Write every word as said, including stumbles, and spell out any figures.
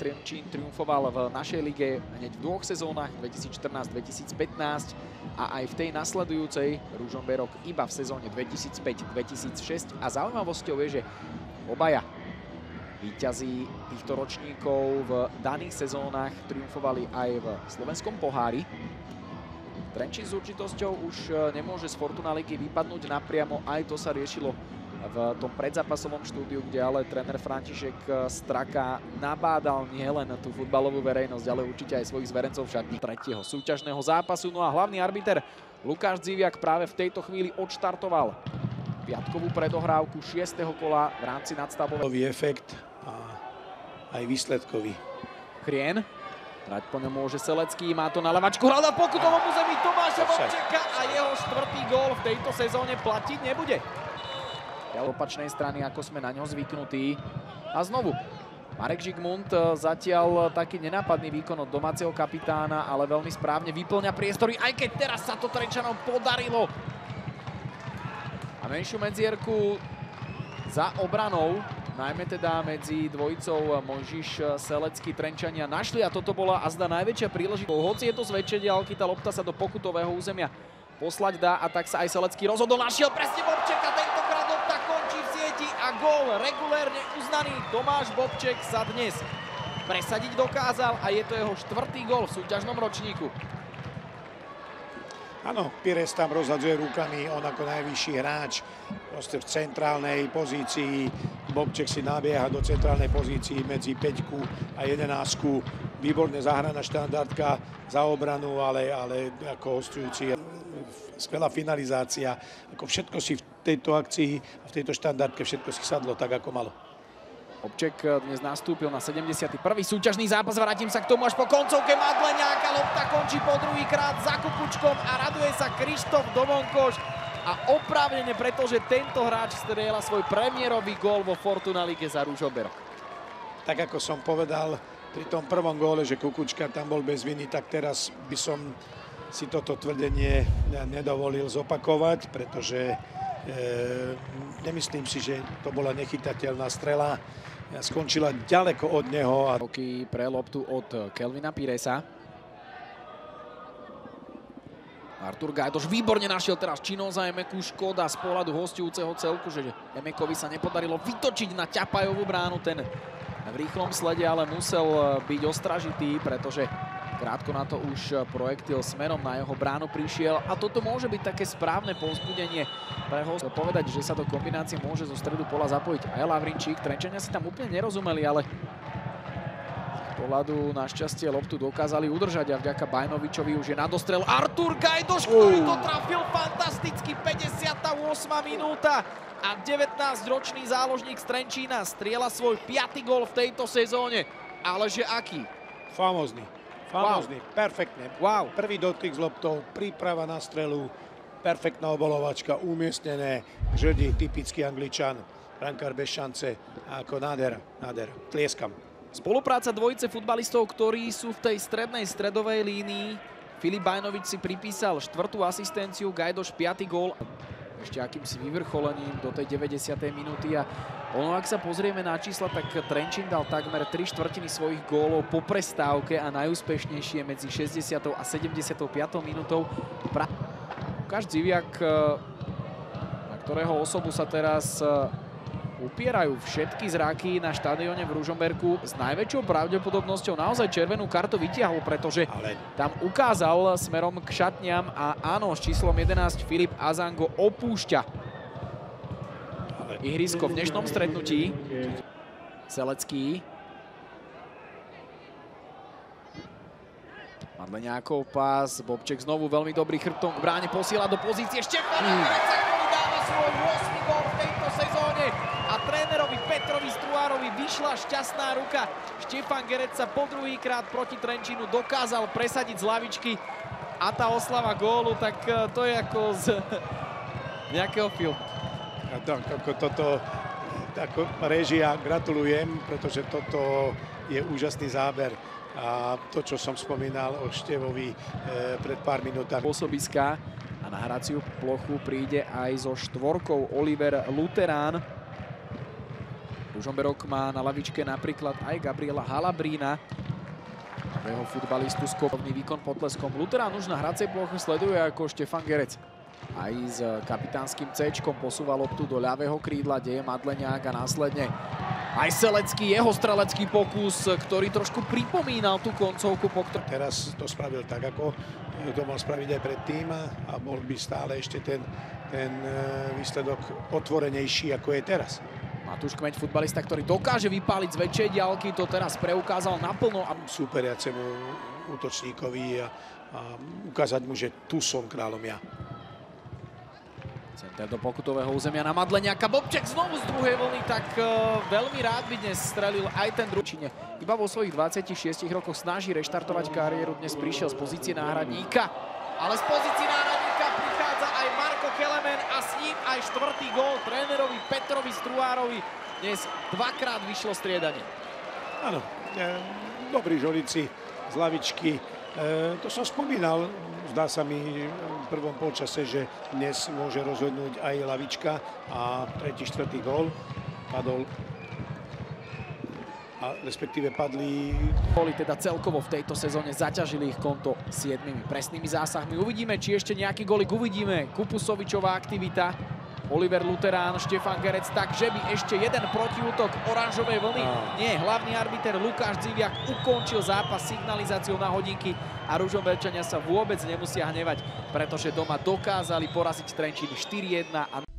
Trenčín triumfoval v našej lige hneď v dvoch sezónach, dvetisícštrnásť dvetisícpätnásť a aj v tej nasledujúcej Ružomberok iba v sezóne dvetisícpäť dvetisícšesť. A zaujímavosťou je, že obaja víťazí týchto ročníkov v daných sezónach triumfovali aj v slovenskom pohári. Trenčín s určitosťou už nemôže z Fortuna ligy vypadnúť napriamo, aj to sa riešilo v tom predzápasovom štúdiu, kde ale tréner František Straka nabádal nielen tú futbalovú verejnosť, ale určite aj svojich zverencov v šatni tretieho súťažného zápasu. No a hlavný arbiter Lukáš Dziviak práve v tejto chvíli odštartoval piatkovú predohrávku šiesteho kola v rámci nadstavbového. Efekt a aj výsledkový. Chrien. Trať po ňom môže Selecký, má to na ľavačku, hľadá v pokutovom území Tomáša Bobčeka a jeho štvrtý gól v tejto sezóne platiť nebude. Z opačnej strany, ako sme na ňo zvyknutí. A znovu, Marek Žigmund zatiaľ taký nenápadný výkon od domáceho kapitána, ale veľmi správne vyplňa priestory, aj keď teraz sa to Trenčanom podarilo. A menšiu medzierku za obranou, najmä teda medzi dvojicou Mojžiš Selecký, Trenčania našli a toto bola azda najväčšia príležitosť. Hoci je to zväčšenie, ale tá lopta sa do pokutového územia poslať dá a tak sa aj Selecký rozhodol, našiel presne Bobčeka, tentokrát lopta končí v sieti a gól regulérne uznaný. Tomáš Bobček sa dnes presadiť dokázal a je to jeho štvrtý gól v súťažnom ročníku. Áno, Pires tam rozhadzuje rukami, on ako najvyšší hráč, proste v centrálnej pozícii. Bobček si nabieha do centrálnej pozícii medzi päťku a jedenástku. Výborne zahraná štandardka za obranu, ale, ale ako hostujúci skvelá finalizácia. Ako všetko si v tejto akcii a v tejto štandardke všetko si sadlo tak, ako malo. Bobček dnes nastúpil na sedemdesiaty prvý súťažný zápas. Vrátim sa k tomu až po koncovke. Madleňáka, lopta končí po druhýkrát za Kukučkom a raduje sa Krištof Domonkoš. A oprávnene, pretože tento hráč strieľa svoj premiérový gól vo Fortuna lige za Ružomberok. Tak ako som povedal pri tom prvom góle, že Kukučka tam bol bez viny, tak teraz by som si toto tvrdenie nedovolil zopakovať, pretože e, nemyslím si, že to bola nechytateľná strela. Skončila ďaleko od neho. A... Roky pre loptu od Kelvina Piresa. Artur Gajdoš výborne našiel teraz činou za Emeku. Škoda z pohľadu hostujúceho celku, že Emekovi sa nepodarilo vytočiť na Ťapajovú bránu. Ten v rýchlom slede ale musel byť ostražitý, pretože krátko na to už projektil smerom na jeho bránu prišiel. A toto môže byť také správne povzbudenie pre ho. Povedať, že sa do kombinácie môže zo stredu pola zapojiť aj Lavrinčík. Trenčania si tam úplne nerozumeli, ale z pohľadu našťastie loptu dokázali udržať a vďaka Bajnovičovi už je na dostrel Artur Gajdoš, ktorý to trafil fantasticky. päťdesiata ôsma minúta a devätnásťročný záložník z Trenčína strieľa svoj piaty gól v tejto sezóne. Ale že aký? Famózny. Famózny, wow. Perfektne. Wow. Prvý dotyk s loptou, príprava na strelu, perfektná obolovačka, umiestnené žrdi, typický Angličan, brankár bez šance, ako nádhera, nádhera. Tlieskam. Spolupráca dvojice futbalistov, ktorí sú v tej strednej stredovej línii. Filip Bajnovič si pripísal štvrtú asistenciu, Gajdoš piaty gól. Ešte akýmsi vyvrcholením do tej deväťdesiatej minúty. A ono, ak sa pozrieme na čísla, tak Trenčín dal takmer tri štvrtiny svojich gólov po prestávke a najúspešnejšie medzi šesťdesiatou a sedemdesiatou piatou minútou. Pra... Lukáš Dziviak, na ktorého osobu sa teraz upierajú všetky zraky na štadióne v Ružomberku, s najväčšou pravdepodobnosťou naozaj červenú kartu vytiahol, pretože Ale... tam ukázal smerom k šatniam a áno, s číslom jedenásť Filip Azango opúšťa Ale... ihrisko v dnešnom stretnutí. Selecký. Madleňákov pás, Bobček znovu veľmi dobrý chrbtom k bráne, posiela do pozície Štefana Gereca, ktorý dáva svoj ôsmy gól v tejto sezóne. A trénerovi Petrovi Struárovi vyšla šťastná ruka. Štefan Gerec sa po druhýkrát proti Trenčínu dokázal presadiť z lavičky a tá oslava gólu, tak to je ako z nejakého filmu. A to, ako toto, ako réžia, gratulujem, pretože toto je úžasný záber. A to, čo som spomínal o Števovi e, pred pár minútami. Pôsobiska a na hraciu plochu príde aj so štvorkou Oliver Luterán. Ružomberok má na lavičke napríklad aj Gabriela Halabrína. Jeho futbalistu skopovný výkon potleskom. Luterán už na hracej ploche sleduje ako Štefan Gerec. Aj s kapitánskym céčkom posúva loptu do ľavého krídla, deje Madleniak a následne aj Selecký, jeho strelecký pokus, ktorý trošku pripomínal tú koncovku, po ktorej... Teraz to spravil tak, ako to mal spraviť aj predtým a bol by stále ešte ten, ten výsledok otvorenejší, ako je teraz. Matúš Kmeď, futbalista, ktorý dokáže vypáliť z väčšej diaľky, to teraz preukázal naplno. A... Superiacemu útočníkovi a, a ukázať mu, že tu som kráľom ja. Center do pokutového územia na Madleniaka. Bobček znovu z druhej vlny, tak uh, veľmi rád by dnes strelil aj ten dručine. Iba vo svojich dvadsiatich šiestich rokoch snaží reštartovať kariéru. Dnes prišiel z pozície náhradníka, ale z pozície náhradníka prichádza aj Marko Kelemen a s ním aj štvrtý gól trénerovi Petrovi Struhárovi. Dnes dvakrát vyšlo striedanie. Áno, e, dobrí žolíci z lavičky. E, to som spomínal, zdá sa mi v prvom polčase, že dnes môže rozhodnúť aj lavička a tretí, štvrtý gól padol, a respektíve padli... Boli teda celkovo v tejto sezóne, zaťažili ich konto siedmimi presnými zásahmi. Uvidíme, či ešte nejaký gólik uvidíme. Kupusovičová aktivita, Oliver Luterán, Štefan Gerec, takže by ešte jeden protiútok oranžovej vlny. Nie, hlavný arbiter Lukáš Dziviak ukončil zápas signalizáciou na hodinky a Ružomberčania sa vôbec nemusia hnevať, pretože doma dokázali poraziť Trenčín štyri jedna. A